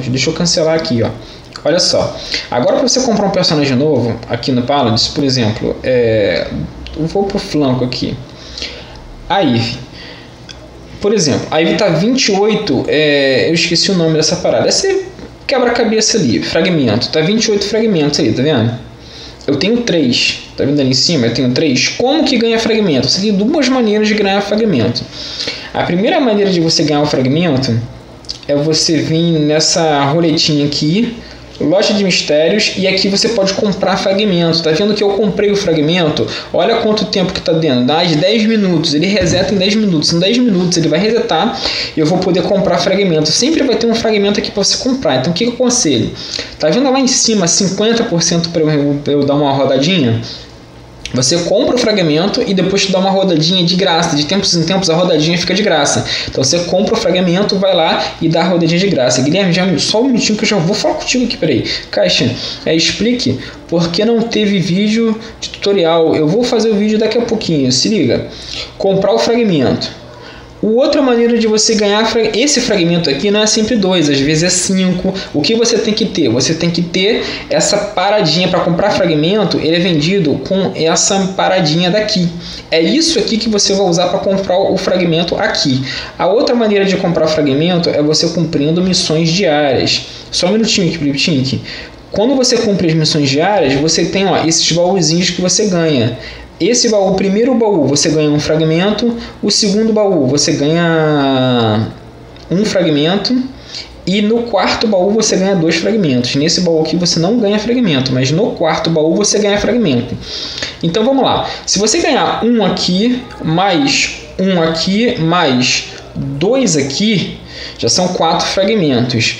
fragmentos. Deixa eu cancelar aqui, ó. Olha só. Agora para você comprar um personagem novo aqui no Paladins, por exemplo, eu vou pro flanco aqui. A Eve. Por exemplo, a Eve tá 28, eu esqueci o nome dessa parada. Esse quebra-cabeça ali, fragmento. Tá 28 fragmentos aí, tá vendo? Eu tenho 3. Tá vendo ali em cima? Eu tenho 3. Como que ganha fragmento? Você tem duas maneiras de ganhar fragmento. A primeira maneira de você ganhar um fragmento é você vir nessa roletinha aqui, loja de mistérios, e aqui você pode comprar fragmento. Tá vendo que eu comprei o fragmento? Olha quanto tempo que tá dando. Dá 10 minutos. Ele reseta em 10 minutos. Em 10 minutos ele vai resetar e eu vou poder comprar fragmento. Sempre vai ter um fragmento aqui para você comprar. Então o que eu aconselho? Tá vendo lá em cima 50% para eu dar uma rodadinha? Você compra o fragmento e depois te dá uma rodadinha de graça. De tempos em tempos a rodadinha fica de graça. Então você compra o fragmento, vai lá e dá a rodadinha de graça. Guilherme, só um minutinho que eu já vou falar contigo aqui, peraí. Caixa, explique por que não teve vídeo de tutorial. Eu vou fazer o vídeo daqui a pouquinho, se liga. Comprar o fragmento. Outra maneira de você ganhar esse fragmento aqui não é sempre 2, às vezes é 5. O que você tem que ter? Você tem que ter essa paradinha para comprar fragmento. Ele é vendido com essa paradinha daqui. É isso aqui que você vai usar para comprar o fragmento aqui. A outra maneira de comprar fragmento é você cumprindo missões diárias. Só um minutinho aqui, Bliptink. Quando você cumpre as missões diárias, você tem esses baúzinhos que você ganha. Esse baú, o primeiro baú, você ganha um fragmento. O segundo baú, você ganha um fragmento. E no quarto baú, você ganha 2 fragmentos. Nesse baú aqui, você não ganha fragmento. Mas no quarto baú, você ganha fragmento. Então, vamos lá. Se você ganhar um aqui, mais um aqui, mais 2 aqui, já são 4 fragmentos.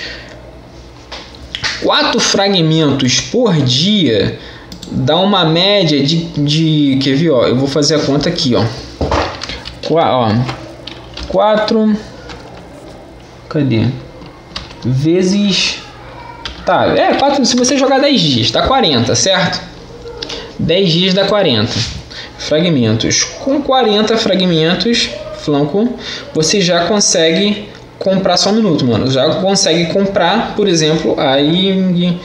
4 fragmentos por dia dá uma média de quer ver, ó, eu vou fazer a conta aqui, ó. 4 cadê? Vezes 4, se você jogar 10 dias, dá 40, certo? 10 dias dá 40 fragmentos. Com 40 fragmentos, flanco, você já consegue comprar, só um minuto, mano. Já consegue comprar, por exemplo, a Eve.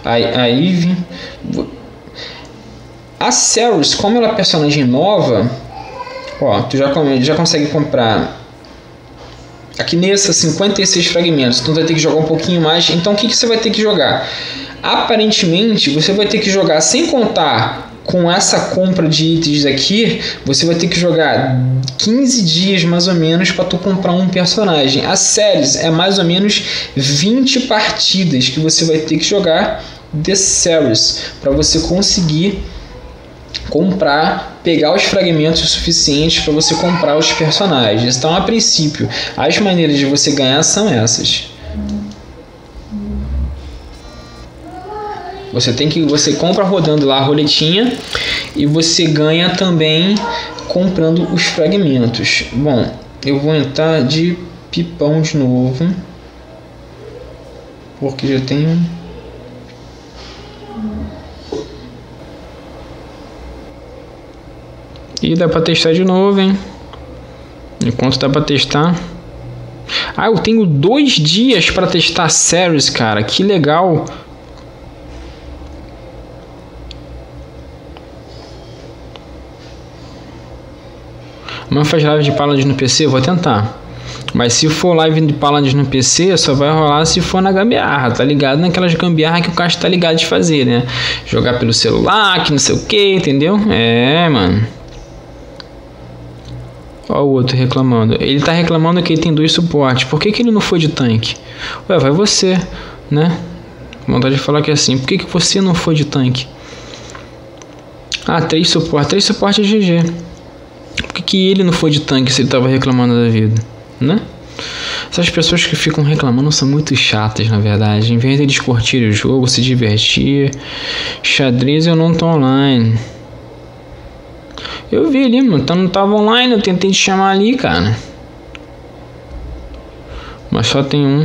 A Cerys, como ela é personagem nova, ó, tu já consegue comprar aqui nessa 56 fragmentos. Então tu vai ter que jogar um pouquinho mais. Então o que você vai ter que jogar? Aparentemente você vai ter que jogar, sem contar com essa compra de itens aqui, você vai ter que jogar 15 dias mais ou menos para tu comprar um personagem. A Cerys é mais ou menos 20 partidas que você vai ter que jogar de Cerys para você conseguir comprar, pegar os fragmentos suficientes para você comprar os personagens. Então, a princípio, as maneiras de você ganhar são essas. Você compra rodando lá a roletinha e você ganha também comprando os fragmentos. Bom, eu vou entrar de pipão de novo, porque já tenho. E dá pra testar de novo, hein? Enquanto dá pra testar. Ah, eu tenho 2 dias pra testar Cerys, cara. Que legal. Mas faz live de Paladins no PC? Vou tentar. Mas se for live de Paladins no PC, só vai rolar se for na gambiarra, tá ligado? Naquelas gambiarra que o Caixa tá ligado de fazer, né? Jogar pelo celular, que não sei o que, entendeu? É, mano. Ó o outro reclamando. Ele tá reclamando que ele tem 2 suportes. Por que ele não foi de tanque? Ué, vai você, né? Vontade de falar que é assim. Por que você não foi de tanque? Ah, 3 suportes. 3 suportes é GG. Por que ele não foi de tanque se ele tava reclamando da vida, né? Essas pessoas que ficam reclamando são muito chatas, na verdade. Em vez de eles curtirem o jogo, se divertir. Xadrez eu não tô online. Eu vi ali, mano, não tava online, eu tentei te chamar ali, cara. Mas só tem um.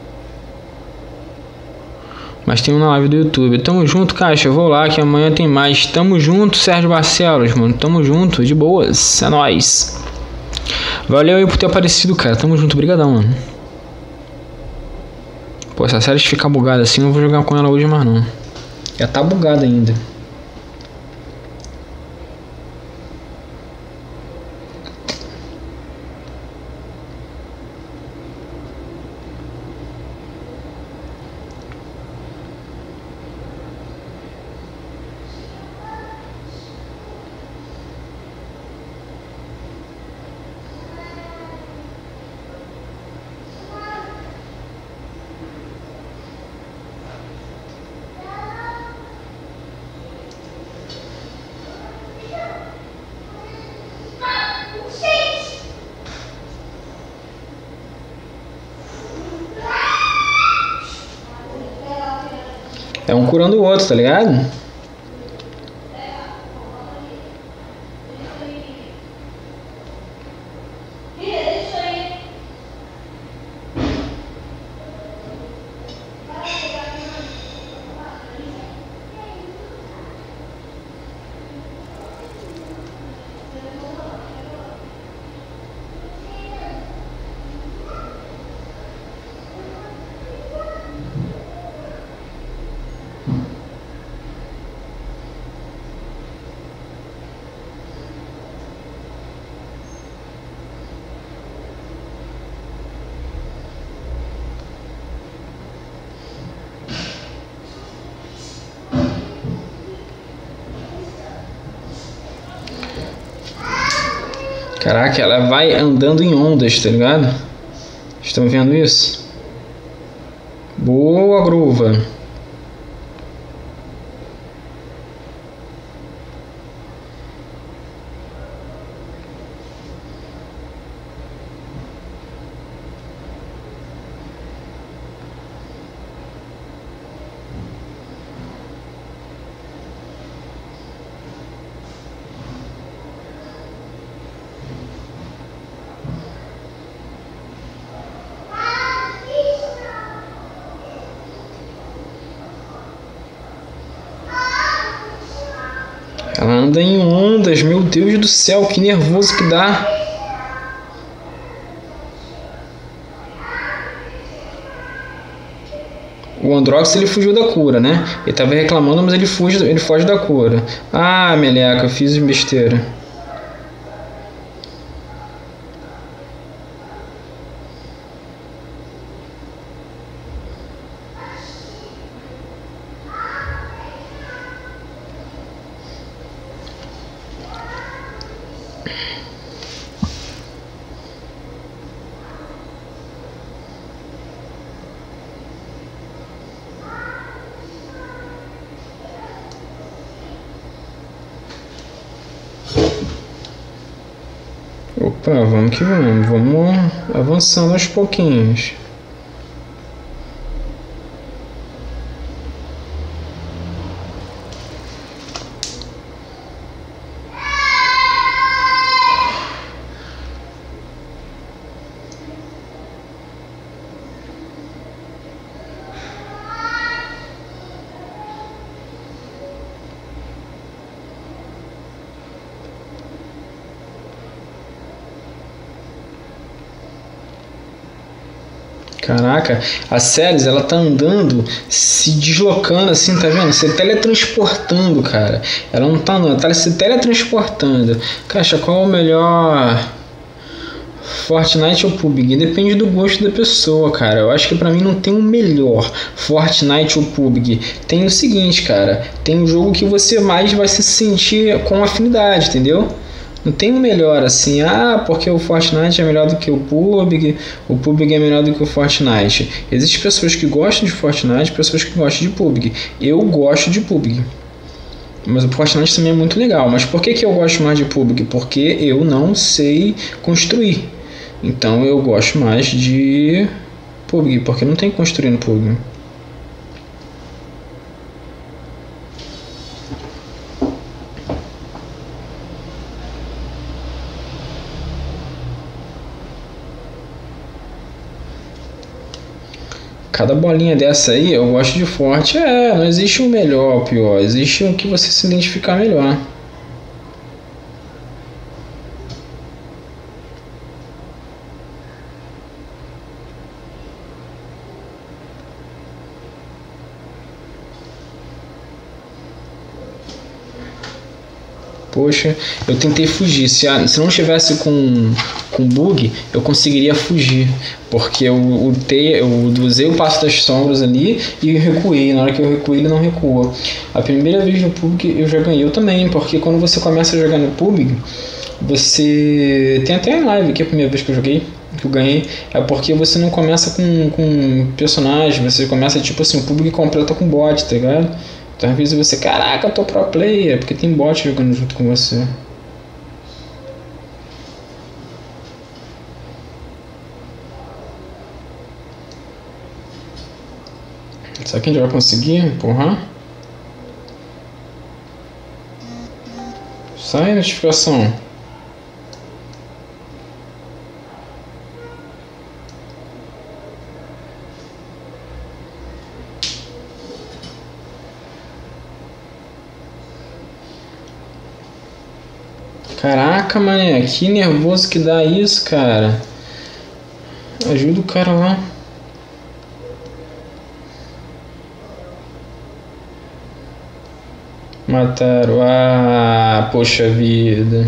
Mas tem um na live do YouTube. Tamo junto, Caixa, eu vou lá que amanhã tem mais. Tamo junto, Sérgio Barcelos, mano. Tamo junto, de boas, é nóis. Valeu aí por ter aparecido, cara. Tamo junto, brigadão, mano. Pô, se a série ficar bugada assim, eu não vou jogar com ela hoje mais não. Já tá bugada ainda. É um curando o outro, tá ligado? Caraca, ela vai andando em ondas, tá ligado? Estão vendo isso? Boa, Gruva. Ela anda em ondas, meu Deus do céu, que nervoso que dá. O Androx ele fugiu da cura, né? Ele tava reclamando, mas ele foge da cura. Ah, meleca, eu fiz besteira. Opa, vamos que vamos. Vamos avançando aos pouquinhos. Caraca, a Celes, ela tá andando, se deslocando assim, tá vendo? Se teletransportando, cara. Ela não tá andando, ela tá se teletransportando. Caixa, qual é o melhor? Fortnite ou PUBG? Depende do gosto da pessoa, cara. Eu acho que pra mim não tem o melhor Fortnite ou PUBG. Tem o seguinte, cara. Tem um jogo que você mais vai se sentir com afinidade, entendeu? Não tem o melhor assim, porque o Fortnite é melhor do que o PUBG é melhor do que o Fortnite. Existem pessoas que gostam de Fortnite, pessoas que gostam de PUBG. Eu gosto de PUBG. Mas o Fortnite também é muito legal. Mas por que eu gosto mais de PUBG? Porque eu não sei construir. Então eu gosto mais de PUBG, porque não tem que construir no PUBG. Cada bolinha dessa aí eu gosto de forte. Não existe o melhor ou o pior. Existe o que você se identificar melhor. Poxa, eu tentei fugir. Se não tivesse com bug, eu conseguiria fugir. Porque eu usei o passo das sombras ali e recuei. Na hora que eu recuei, ele não recuou. A primeira vez no PUBG eu já ganhei. Eu também, porque quando você começa a jogar no PUBG, você... Tem até a live aqui, a primeira vez que eu joguei, que eu ganhei, é porque você não começa com personagem, você começa tipo assim, o PUBG completo com bot, tá ligado? Então às vezes você, caraca, eu tô pro player, porque tem bot jogando junto com você. Será que a gente vai conseguir empurrar? Sai a notificação. Caraca, mané, que nervoso que dá isso, cara. Ajuda o cara lá. Mataram. Ah, poxa vida.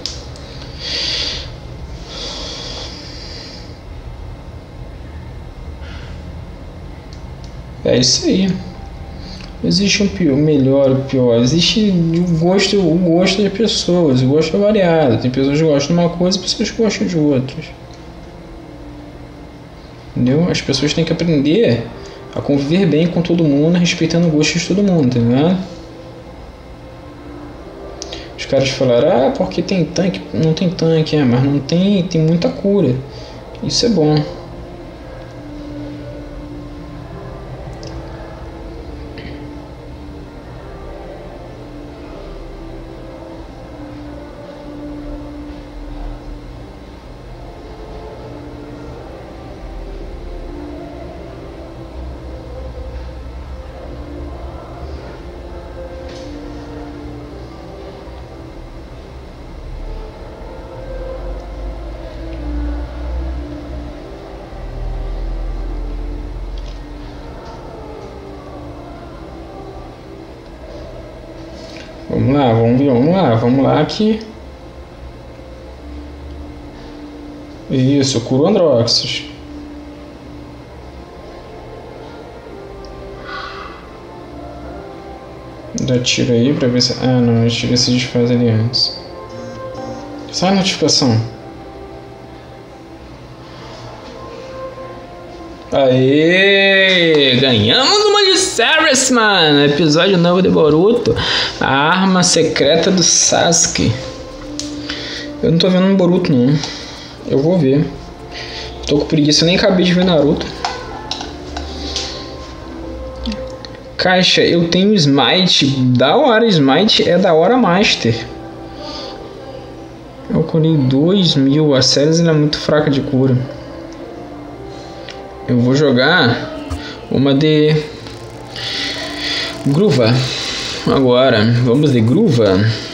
É isso aí. Existe um pior, melhor ou pior. Existe o gosto de pessoas. O gosto é variado. Tem pessoas que gostam de uma coisa e pessoas que gostam de outras. Entendeu? As pessoas têm que aprender a conviver bem com todo mundo, respeitando o gosto de todo mundo, tá ligado? Os caras falaram, ah, porque tem tanque. Não tem tanque, mas não tem muita cura. Isso é bom. Vamos lá aqui. Isso, cura o Androxus. Dá tiro aí pra ver se... Ah, não, o tiro se desfaz ali antes. Sai a notificação. Aê! Ganhamos uma de Ceres, mano! Episódio novo de Boruto. A arma secreta do Sasuke. Eu não tô vendo no Boruto, não. Eu vou ver. Tô com preguiça, eu nem acabei de ver Naruto. Caixa, eu tenho Smite. Da hora, Smite é da hora Master. Eu curei 2000. A Ceres é muito fraca de cura. Eu vou jogar uma de Gruva. Agora, vamos de Gruva.